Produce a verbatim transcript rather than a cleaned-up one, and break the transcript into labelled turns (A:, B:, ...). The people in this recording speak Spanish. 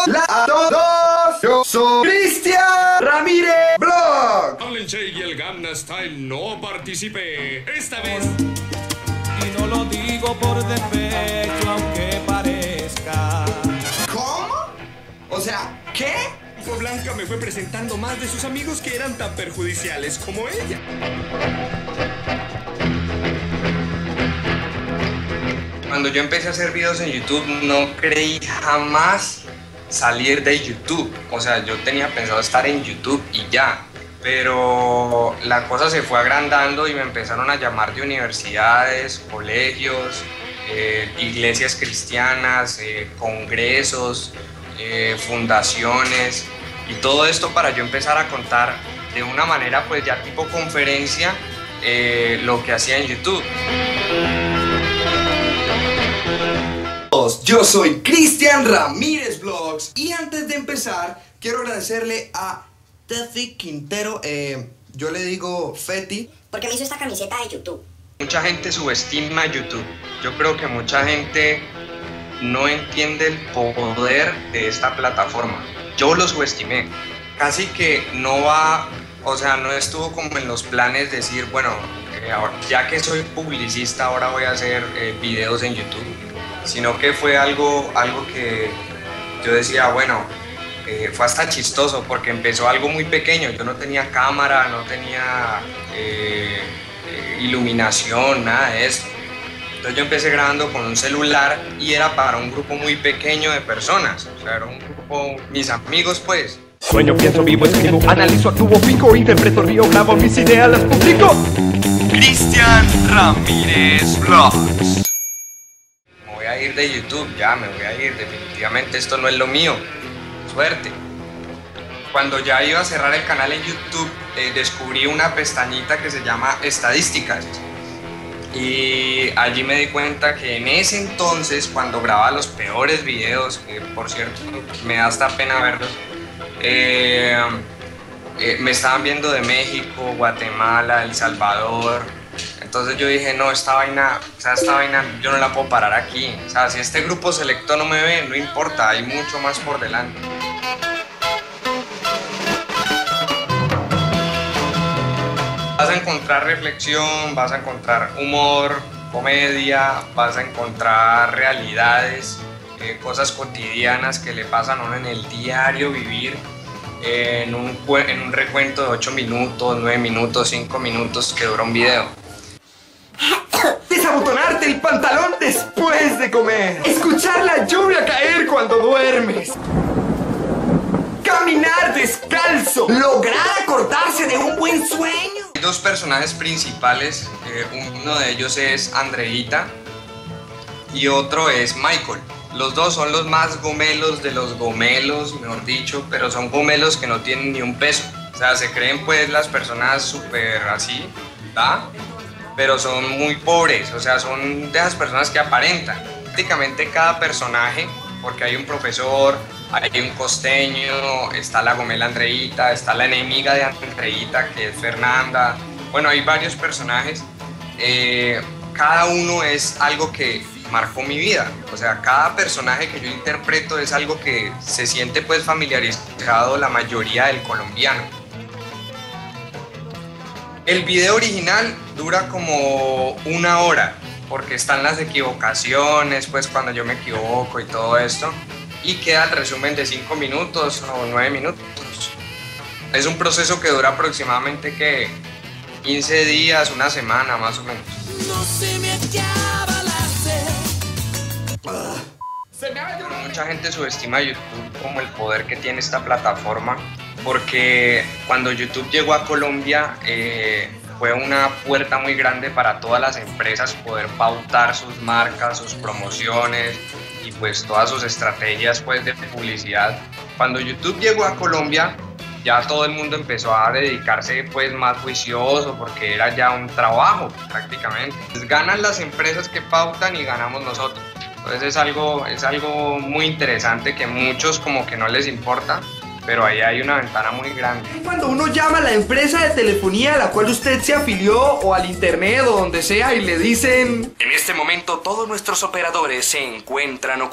A: Hola a todos, yo soy Cristian Ramírez Vlog.
B: Harlem Shake y el Gangnam Style no participé esta vez.
C: Y no lo digo por despecho, aunque parezca.
A: ¿Cómo? O sea, ¿qué?
B: Blanca me fue presentando más de sus amigos que eran tan perjudiciales como ella.
D: Cuando yo empecé a hacer videos en YouTube, no creí jamás salir de YouTube. O sea, yo tenía pensado estar en YouTube y ya. Pero la cosa se fue agrandando y me empezaron a llamar de universidades, colegios, eh, iglesias cristianas, eh, congresos, eh, fundaciones. Y todo esto para yo empezar a contar de una manera pues ya tipo conferencia eh, lo que hacía en YouTube.
A: Yo soy Cristian Ramírez Vlogs y antes de empezar quiero agradecerle a Tefi Quintero, eh, yo le digo Feti,
E: porque me hizo esta camiseta de YouTube.
D: Mucha gente subestima YouTube. Yo creo que mucha gente no entiende el poder de esta plataforma. Yo lo subestimé. Casi que no va, o sea, no estuvo como en los planes decir, bueno, eh, ahora, ya que soy publicista, ahora voy a hacer eh, videos en YouTube. Sino que fue algo, algo que yo decía, bueno, eh, fue hasta chistoso porque empezó algo muy pequeño. Yo no tenía cámara, no tenía eh, eh, iluminación, nada de eso. Entonces yo empecé grabando con un celular y era para un grupo muy pequeño de personas. O sea, era un grupo, mis amigos pues.
F: Sueño, pienso, vivo, escribo, analizo, actúo, pico, interpreto, río, grabo, mis ideas las publico. Cristian Ramírez Vlogs.
D: Me voy a ir de YouTube, ya me voy a ir, definitivamente esto no es lo mío. Suerte. Cuando ya iba a cerrar el canal en YouTube, eh, descubrí una pestañita que se llama Estadísticas. Y allí me di cuenta que en ese entonces, cuando grababa los peores videos, que por cierto me da hasta pena verlos, eh, eh, me estaban viendo de México, Guatemala, El Salvador. Entonces yo dije, no, esta vaina, o sea, esta vaina yo no la puedo parar aquí. O sea, si este grupo selecto no me ve, no importa, hay mucho más por delante. Vas a encontrar reflexión, vas a encontrar humor, comedia, vas a encontrar realidades, eh, cosas cotidianas que le pasan a uno en el diario vivir, eh, en, un, en un recuento de ocho minutos, nueve minutos, cinco minutos que dura un video.
A: desabotonarte el pantalón después de comer, escuchar la lluvia caer cuando duermes, caminar descalzo, lograr acordarse de un buen sueño.
D: Hay dos personajes principales, eh, uno de ellos es Andreita y otro es Michael. Los dos son los más gomelos de los gomelos, mejor dicho, pero son gomelos que no tienen ni un peso. O sea, se creen pues las personas súper así, ¿da? Pero son muy pobres, o sea, son de esas personas que aparentan. Prácticamente cada personaje, porque hay un profesor, hay un costeño, está la gomela Andreita, está la enemiga de Andreita, que es Fernanda. Bueno, hay varios personajes. Eh, cada uno es algo que marcó mi vida. O sea, cada personaje que yo interpreto es algo que se siente pues familiarizado la mayoría del colombiano. El video original dura como una hora, porque están las equivocaciones, pues cuando yo me equivoco y todo esto. Y queda el resumen de cinco minutos o nueve minutos. Es un proceso que dura aproximadamente que quince días, una semana más o menos.
C: No se me acaba la sed.
D: Mucha gente subestima a YouTube como el poder que tiene esta plataforma, porque cuando YouTube llegó a Colombia eh, fue una puerta muy grande para todas las empresas poder pautar sus marcas, sus promociones y pues todas sus estrategias pues de publicidad. Cuando YouTube llegó a Colombia ya todo el mundo empezó a dedicarse pues más juicioso porque era ya un trabajo prácticamente. Pues ganan las empresas que pautan y ganamos nosotros. Entonces es algo, es algo muy interesante que muchos como que no les importa, pero ahí hay una ventana muy grande.
A: Cuando uno llama a la empresa de telefonía a la cual usted se afilió o al internet o donde sea y le dicen:
F: En este momento todos nuestros operadores se encuentran ocupados.